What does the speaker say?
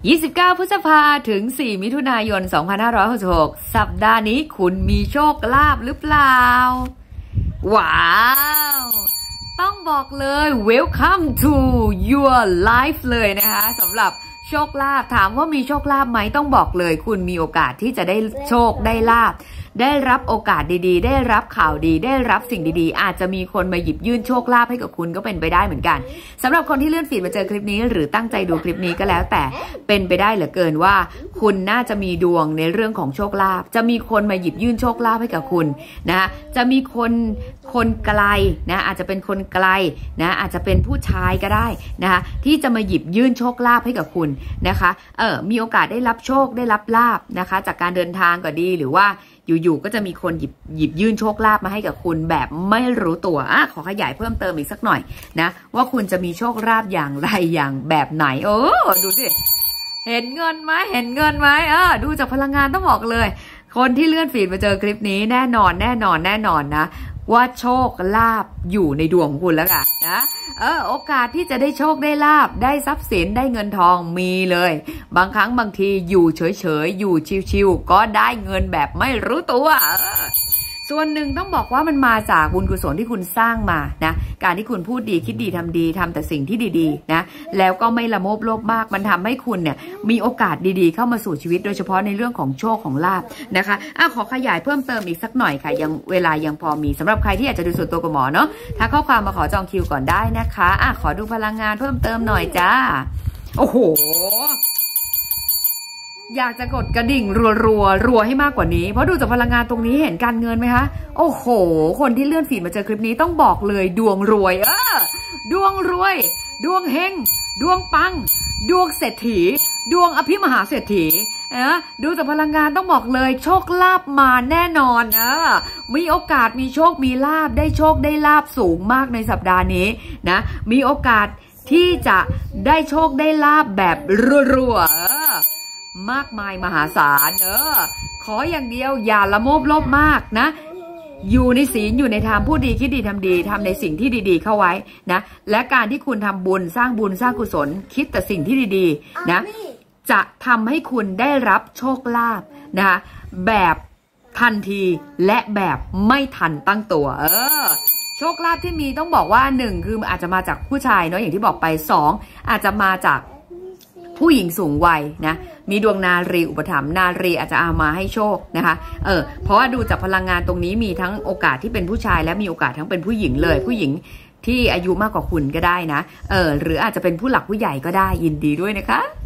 29 พฤษภาถึง 4 มิถุนายน 2566 สัปดาห์นี้คุณมีโชคลาภหรือเปล่าว้าวต้องบอกเลย Welcome to your life เลยนะคะสำหรับโชคลาภถามว่ามีโชคลาภไหมต้องบอกเลยคุณมีโอกาสที่จะได้โชคได้ลาภได้รับโอกาสดีๆได้รับข่าวดีได้รับสิ่งดีๆอาจจะมีคนมาหยิบยื่นโชคลาภให้กับคุณก็เป็นไปได้เหมือนกันสำหรับคนที่เลื่อนฟีดมาเจอคลิปนี้หรือตั้งใจดูคลิปนี้ก็แล้วแต่เป็นไปได้เหลือเกินว่าคุณน่าจะมีดวงในเรื่องของโชคลาภจะมีคนมาหยิบยื่นโชคลาภให้กับคุณนะจะมีคนไกลนะอาจจะเป็นคนไกลนะอาจจะเป็นผู้ชายก็ได้นะคะที่จะมาหยิบยื่นโชคลาภให้กับคุณนะคะมีโอกาสได้รับโชคได้รับลาภนะคะจากการเดินทางก็ดีหรือว่าอยู่ๆก็จะมีคนหยิบยื่นโชคลาภมาให้กับคุณแบบไม่รู้ตัวขอขยายเพิ่มเติมอีกสักหน่อยนะว่าคุณจะมีโชคลาภอย่างไรอย่างแบบไหนดูสิเห็นเงินไหมเห็นเงินไหมดูจากพลังงานต้องบอกเลยคนที่เลื่อนฟีดมาเจอคลิปนี้แน่นอนนะว่าโชคลาภอยู่ในดวงของคุณแล้วกันนะโอกาสที่จะได้โชคได้ลาภได้ทรัพย์สินได้เงินทองมีเลยบางครั้งบางทีอยู่เฉยๆอยู่ชิวๆก็ได้เงินแบบไม่รู้ตัวส่วนหนึ่งต้องบอกว่ามันมาจากบุญกุศลที่คุณสร้างมานะการที่คุณพูดดีคิดดีทำดีทำแต่สิ่งที่ดีๆนะแล้วก็ไม่ละโมบโลภมากมันทำให้คุณเนี่ยมีโอกาสดีๆเข้ามาสู่ชีวิตโดยเฉพาะในเรื่องของโชคของลาภนะคะขอขยายเพิ่มเติมอีกสักหน่อยค่ะยังเวลายังพอมีสำหรับใครที่อยากจะดูส่วนตัวกับหมอเนาะถ้าข้อความมาขอจองคิวก่อนได้นะคะขอดูพลังงานเพิ่มเติมหน่อยจ้าโอ้โหอยากจะกดกระดิ่งรัวให้มากกว่านี้เพราะดูจากพลังงานตรงนี้เห็นการเงินไหมคะโอ้โหคนที่เลื่อนฟีดมาเจอคลิปนี้ต้องบอกเลยดวงรวยดวงรวยดวงเฮงดวงปังดวงเศรษฐีดวงอภิมหาเศรษฐีดูจากพลังงานต้องบอกเลยโชคลาภมาแน่นอนมีโอกาสมีโชคมีลาภได้โชคได้ลาภสูงมากในสัปดาห์นี้นะมีโอกาสที่จะได้โชคได้ลาภแบบรัวมากมายมหาศาลขออย่างเดียวอย่าละโมบโลภมากนะอยู่ในศีลอยู่ในธรรมพูดดีคิดดีทำดีทำในสิ่งที่ดีๆเข้าไว้นะและการที่คุณทำบุญสร้างกุศลคิดแต่สิ่งที่ดีๆนะจะทำให้คุณได้รับโชคลาภนะคะแบบทันทีและแบบไม่ทันตั้งตัวโชคลาภที่มีต้องบอกว่า1คืออาจจะมาจากผู้ชายเนาะอย่างที่บอกไป2อาจจะมาจากผู้หญิงสูงวัยนะมีดวงนารีอุปถัมภ์นารีอาจจะเอามาให้โชคนะคะเพราะว่าดูจากพลังงานตรงนี้มีทั้งโอกาสที่เป็นผู้ชายและมีโอกาสทั้งเป็นผู้หญิงเลยผู้หญิงที่อายุมากกว่าคุณก็ได้นะหรืออาจจะเป็นผู้หลักผู้ใหญ่ก็ได้ยินดีด้วยนะคะ